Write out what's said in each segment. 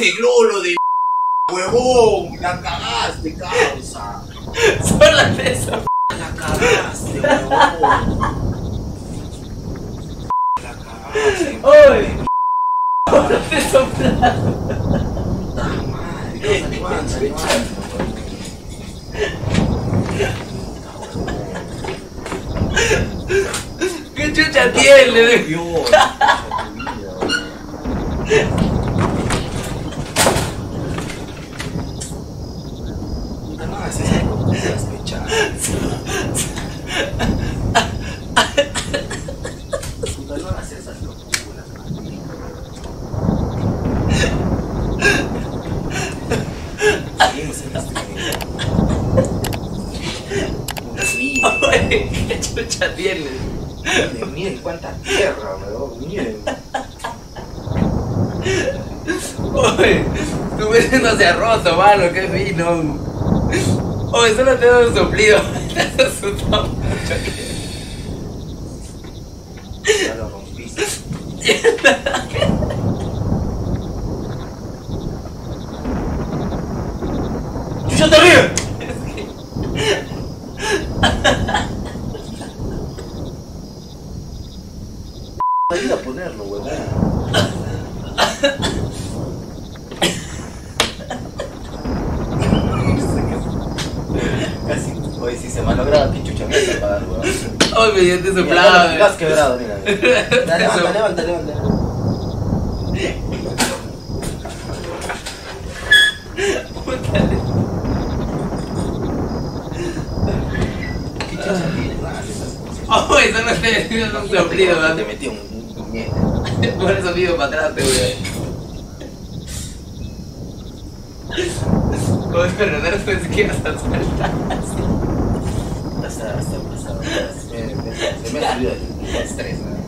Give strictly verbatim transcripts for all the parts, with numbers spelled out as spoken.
Oye, Glolo de huevón, la cagaste, causa. Solo eso. La cagaste, huevón. La cagaste. Oye. Solo te soplaste. Puta madre, causa, levanta, levanta. ¿Qué chucha tiene? Dios. No hagas esas locuras, pecha. Puta, no hagas esas locuras, maldito. Seguimos en este video. Oye, ¿qué chucha tienes? Miren cuánta tierra, weón, miren. Oye, tu vez no se ha roto, mano, qué fino. Oye, solo te doy un soplido. Te has asustado mucho. Ya lo rompiste. ¡Chucha, te ríes! Ayuda a ponerlo, huevón. Casi, oye, si se malograba, qué chucha me vas a pagar, weón. Oye, me dio te Mira, soplado. lo has quebrado, mira. Levanta, levanta, levanta. ¿Qué chucha tienes? Oye, solo te dio un soplido, Te man. metí un puñete. Por eso vivo para atrás, te voy. Oye, pero no pensé que ibas a saltar así. Hasta, hasta, hasta, se me, se me ha subido el estrés, ¿no?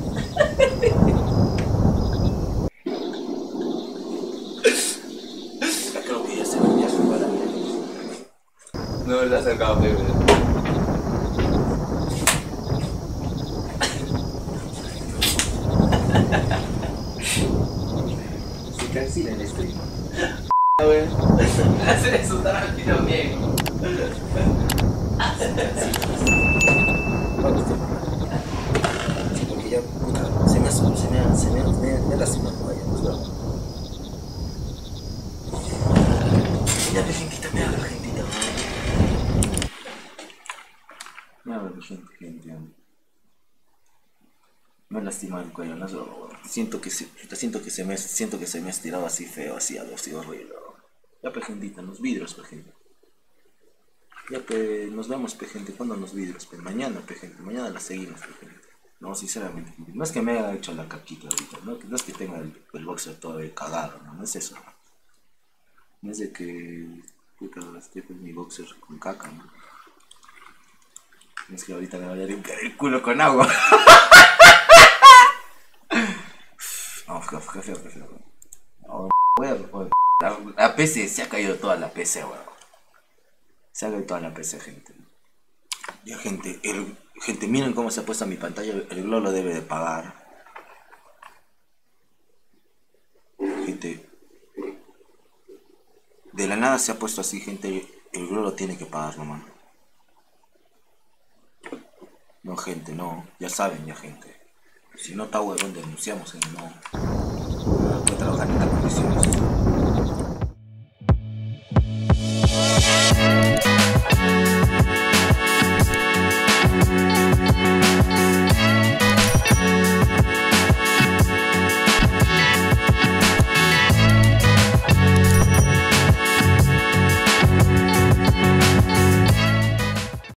Creo que ya se me ya se para mí. No, le ha acercado, pero. Se cancela el stream. Hacer eso tan al tiro bien. Sí, porque ya, puta, se me ha, se me ha, se me ha, se me ha, me ha lastimado, vaya, pues, ¿verdad? Ya, pues, gentita, me habla, gentita. Me habla, gente, gente. Me ha lastimado el cuello, no es broma, weón. Siento que se, siento que se me, siento que se me ha estirado así feo, así algo así horrible, weón. Ya, pues, gentita, los vidrios, pues, gente. Ya, pues, nos vemos, pe, gente. ¿Cuándo los vidrios, pe? Mañana, pe, gente. Mañana la seguimos, pe, gente. No, sinceramente, gente. No es que me haya hecho la caquita ahorita, ¿no? No es que tenga el, el boxer todo cagado, ¿no? No es eso. No es de que, puta, esté con mi boxer con caca, ¿no? No es que ahorita me vaya a limpiar el culo con agua. No, qué feo, qué feo. No, weón, la, la P C, se ha caído toda la P C, weón. Se ha caído toda la P C, gente. Ya, gente, el, gente, miren cómo se ha puesto mi pantalla. El Glow lo debe de pagar. Gente, de la nada se ha puesto así, gente. El Glow lo tiene que pagar, nomás. No, gente, no. Ya saben, ya, gente. Si no está huevón, denunciamos, gente, no. No puede trabajar en estas condiciones.